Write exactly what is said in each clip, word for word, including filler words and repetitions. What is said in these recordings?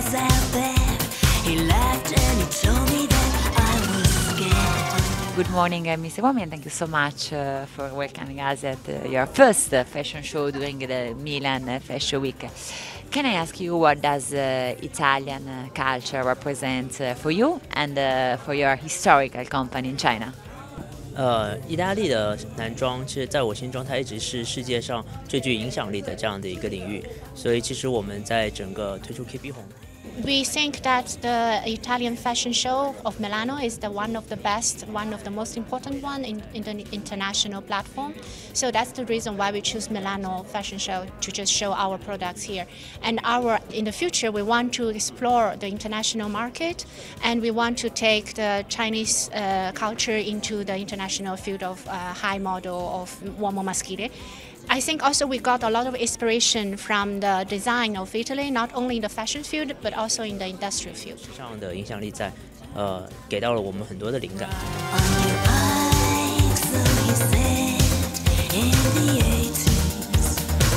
was out there. He laughed and he told me that I was scared. Good morning, uh, Mister Womi, and thank you so much uh, for welcoming us at uh, your first uh, fashion show during the Milan uh, Fashion Week. Can I ask you what does uh, Italian uh, culture represent uh, for you and uh, for your historical company in China? 呃，意大利的男装，其实在我心中，它一直是世界上最具影响力的这样的一个领域。所以，其实我们在整个推出 K B 红。 We think that the Italian fashion show of Milano is the one of the best, one of the most important one in, in the international platform. So that's the reason why we choose Milano fashion show to just show our products here. And our in the future we want to explore the international market, and we want to take the Chinese uh, culture into the international field of uh, high model of uomo maschile. I think also we got a lot of inspiration from the design of Italy, not only in the fashion field, but also in the industrial field. 这样的影响力在，呃，给到了我们很多的灵感。 On your eyes, so you said in the eighties.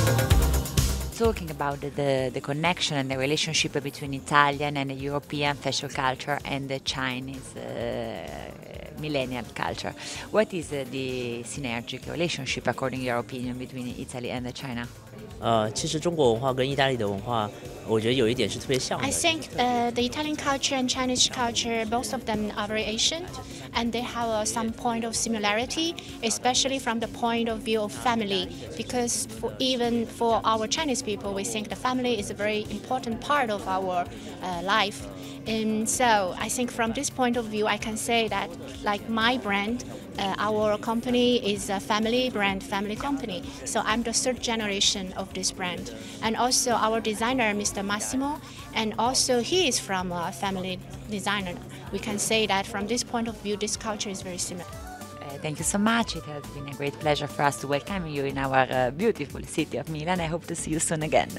Talking about the, the connection and the relationship between Italian and European fashion culture and the Chinese uh, millennial culture, what is uh, the synergic relationship, according to your opinion, between Italy and China? 呃，其实中国文化跟意大利的文化，我觉得有一点是特别像的。 I think uh, the Italian culture and Chinese culture, both of them are very Asian, and they have uh, some point of similarity, especially from the point of view of family. Because for, even for our Chinese people, we think the family is a very important part of our uh, life. And so I think from this point of view, I can say that, like my brand, uh, our company is a family brand, family company. So I'm the third generation of this brand. And also our designer, Mister Massimo, and also he is from a family designer. We can say that from this point of view, this culture is very similar. Uh, thank you so much. It has been a great pleasure for us to welcome you in our uh, beautiful city of Milan. I hope to see you soon again.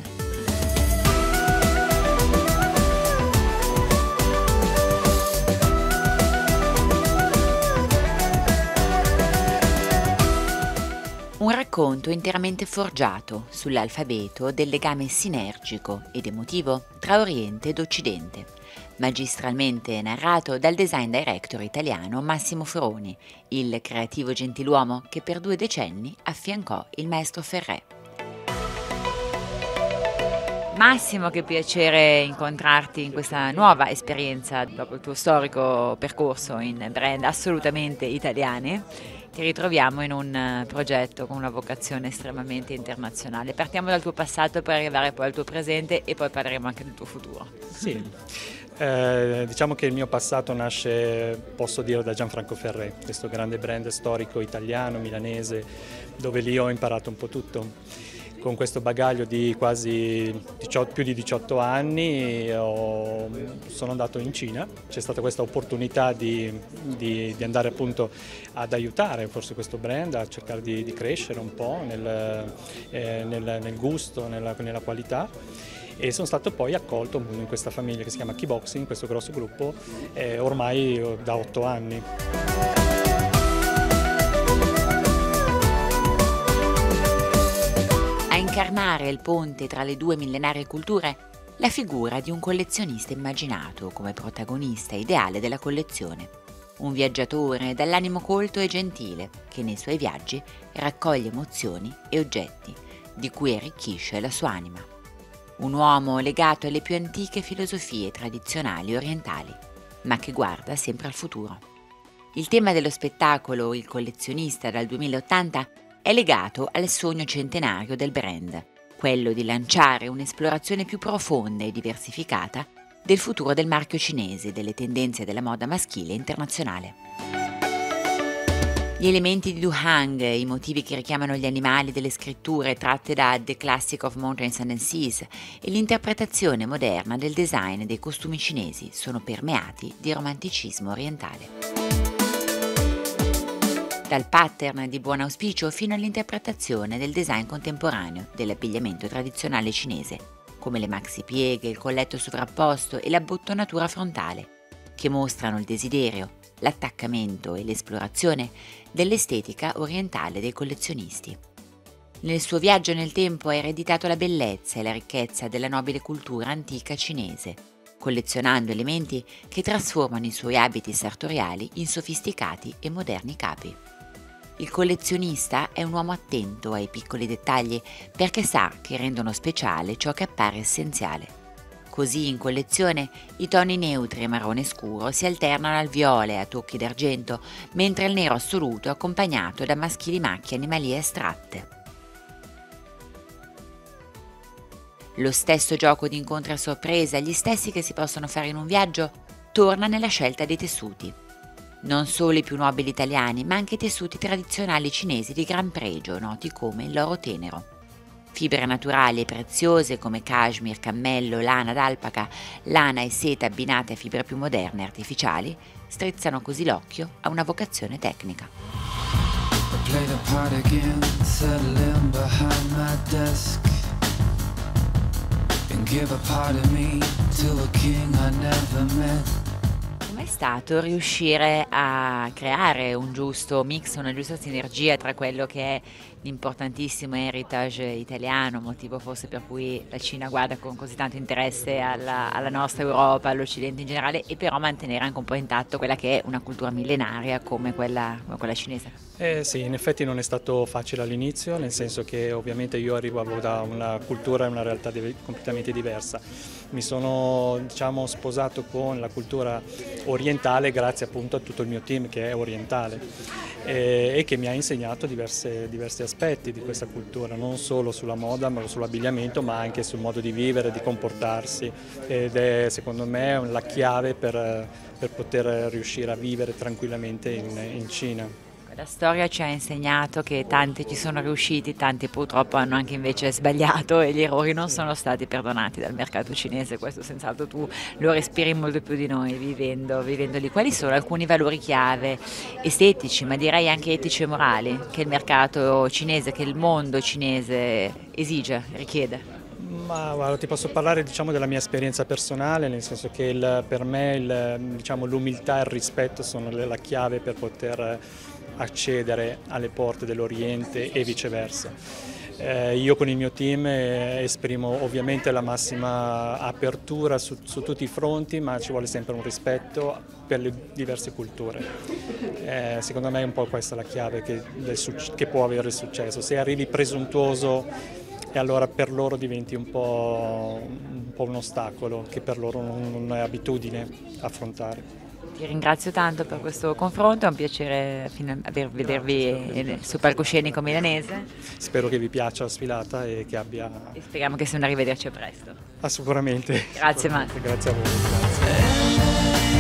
Un racconto interamente forgiato sull'alfabeto del legame sinergico ed emotivo tra Oriente ed Occidente, magistralmente narrato dal design director italiano Massimo Foroni, il creativo gentiluomo che per due decenni affiancò il maestro Ferré. Massimo, che piacere incontrarti in questa nuova esperienza dopo il tuo storico percorso in brand assolutamente italiani. Ti ritroviamo in un progetto con una vocazione estremamente internazionale. Partiamo dal tuo passato per arrivare poi al tuo presente e poi parleremo anche del tuo futuro. Sì, eh, diciamo che il mio passato nasce, posso dire, da Gianfranco Ferré, questo grande brand storico italiano, milanese, dove lì ho imparato un po' tutto. Con questo bagaglio di quasi diciotto, più di diciotto anni ho, sono andato in Cina, c'è stata questa opportunità di, di, di andare appunto ad aiutare forse questo brand, a cercare di, di crescere un po' nel, eh, nel, nel gusto, nella, nella qualità. E sono stato poi accolto in questa famiglia che si chiama Keyboxing, questo grosso gruppo, eh, ormai da otto anni. Incarnare il ponte tra le due millenarie culture, la figura di un collezionista immaginato come protagonista ideale della collezione. Un viaggiatore dall'animo colto e gentile che nei suoi viaggi raccoglie emozioni e oggetti di cui arricchisce la sua anima. Un uomo legato alle più antiche filosofie tradizionali orientali, ma che guarda sempre al futuro. Il tema dello spettacolo Il collezionista dal duemilaottanta è legato al sogno centenario del brand, quello di lanciare un'esplorazione più profonda e diversificata del futuro del marchio cinese e delle tendenze della moda maschile internazionale. Gli elementi di Duhang, i motivi che richiamano gli animali delle scritture tratte da The Classic of Mountains and Seas e l'interpretazione moderna del design dei costumi cinesi sono permeati di romanticismo orientale. Dal pattern di buon auspicio fino all'interpretazione del design contemporaneo dell'abbigliamento tradizionale cinese, come le maxi pieghe, il colletto sovrapposto e la bottonatura frontale, che mostrano il desiderio, l'attaccamento e l'esplorazione dell'estetica orientale dei collezionisti. Nel suo viaggio nel tempo ha ereditato la bellezza e la ricchezza della nobile cultura antica cinese, collezionando elementi che trasformano i suoi abiti sartoriali in sofisticati e moderni capi. Il collezionista è un uomo attento ai piccoli dettagli perché sa che rendono speciale ciò che appare essenziale. Così in collezione i toni neutri e marrone scuro si alternano al viola e a tocchi d'argento, mentre il nero assoluto è accompagnato da maschili macchie animalie estratte. Lo stesso gioco di incontri a sorpresa, gli stessi che si possono fare in un viaggio, torna nella scelta dei tessuti. Non solo i più nobili italiani, ma anche i tessuti tradizionali cinesi di gran pregio, noti come il loro tenero. Fibre naturali e preziose come cashmere, cammello, lana d'alpaca, lana e seta abbinate a fibre più moderne e artificiali strizzano così l'occhio a una vocazione tecnica. Com'è stato riuscire a creare un giusto mix, una giusta sinergia tra quello che è l'importantissimo heritage italiano, motivo forse per cui la Cina guarda con così tanto interesse alla, alla nostra Europa, all'Occidente in generale, e però mantenere anche un po' intatto quella che è una cultura millenaria come quella, come quella cinese? Eh sì, in effetti non è stato facile all'inizio, nel senso che ovviamente io arrivavo da una cultura e una realtà di- completamente diversa. Mi sono, diciamo, sposato con la cultura orientale grazie appunto a tutto il mio team che è orientale e, e che mi ha insegnato diverse, diversi aspetti di questa cultura, non solo sulla moda, ma sull'abbigliamento, ma anche sul modo di vivere, di comportarsi, ed è secondo me la chiave per, per poter riuscire a vivere tranquillamente in, in Cina. La storia ci ha insegnato che tanti ci sono riusciti, tanti purtroppo hanno anche invece sbagliato e gli errori non sono stati perdonati dal mercato cinese, questo senz'altro tu lo respiri molto più di noi vivendo, vivendo lì. Quali sono alcuni valori chiave estetici, ma direi anche etici e morali, che il mercato cinese, che il mondo cinese esige, richiede? Ma guarda, ti posso parlare, diciamo, della mia esperienza personale, nel senso che il, per me il, diciamo, l'umiltà e il rispetto sono le- la chiave per poter accedere alle porte dell'Oriente e viceversa. Eh, io con il mio team eh, esprimo ovviamente la massima apertura su, su tutti i fronti, ma ci vuole sempre un rispetto per le diverse culture. Eh, secondo me è un po' questa la chiave che, del suc- che può avere il successo. Se arrivi presuntuoso, e allora per loro diventi un po', un po' un ostacolo che per loro non, non è abitudine affrontare. Ti ringrazio tanto per questo confronto, è un piacere fin- aver- vedervi sul palcoscenico milanese Spero che vi piaccia la sfilata e che abbia... e speriamo che sia un arrivederci a presto. Ah, sicuramente. Grazie Matt. Grazie a voi. Grazie.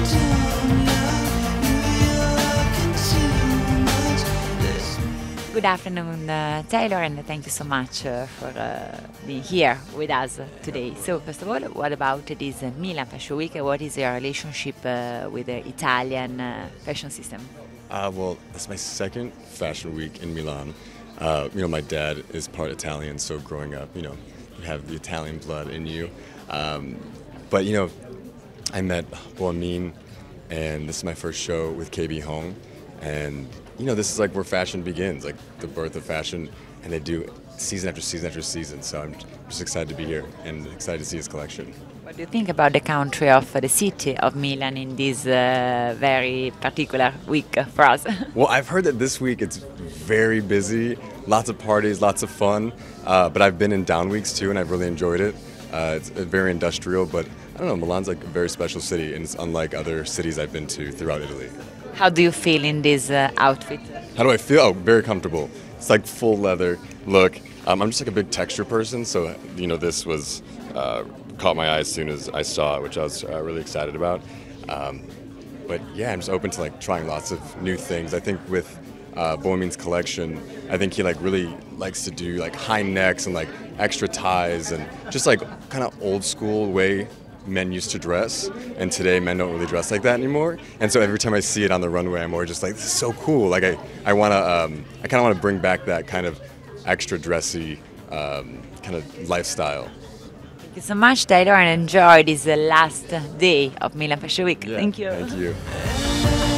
Good afternoon, uh, Taylor, and thank you so much uh, for uh, being here with us today. So, first of all, what about this uh, Milan Fashion Week? What is your relationship uh, with the Italian uh, fashion system? Uh, well, that's my second fashion week in Milan. Uh, you know, my dad is part Italian, so growing up, you know, you have the Italian blood in you. Um, but, you know, I met Boamin, and this is my first show with K B Hong. And, you know, this is like where fashion begins, like the birth of fashion, and they do season after season after season. So I'm just excited to be here and excited to see his collection. What do you think about the country of uh, the city of Milan in this uh, very particular week for us? Well, I've heard that this week it's very busy, lots of parties, lots of fun. Uh, but I've been in down weeks too, and I've really enjoyed it. Uh, it's uh, very industrial, but I don't know, Milan's like a very special city, and it's unlike other cities I've been to throughout Italy. How do you feel in this uh, outfit? How do I feel? Oh, very comfortable. It's like full leather look. Um, I'm just like a big texture person, so you know this was uh, caught my eye as soon as I saw it, which I was uh, really excited about. Um, but yeah, I'm just open to like trying lots of new things. I think with uh, Boamin's collection, I think he like really likes to do like high necks and like extra ties and just like kind of old school way men used to dress, and today men don't really dress like that anymore. And so every time I see it on the runway, I'm always just like, this is so cool. Like I, I wanna, um, I kind of want to bring back that kind of extra dressy um, kind of lifestyle. Thank you so much, Taylor, and enjoy this uh, last day of Milan Fashion Week. Yeah, Thank you. Thank you.